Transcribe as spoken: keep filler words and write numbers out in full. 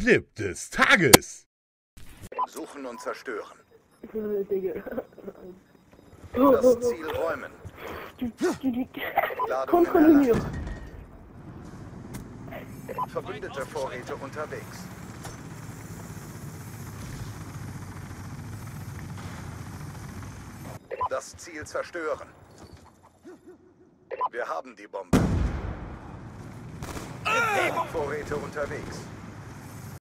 Clip des Tages. Suchen und zerstören. Oh, Das oh, Ziel räumen. oh. Ladungen Kontrolliere. erlangen. Verbündete Vorräte unterwegs. Das Ziel zerstören. Wir haben die Bombe. Vorräte unterwegs.